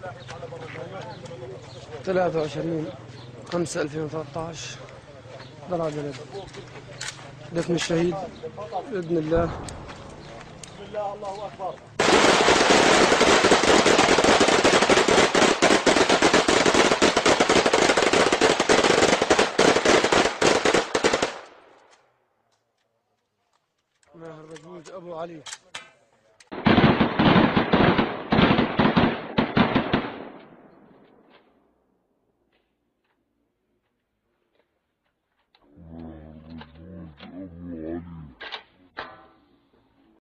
23/5/2013 ضلع جلد دفن الشهيد بإذن الله. بسم الله، الله أكبر. ماهر بجوج أبو علي.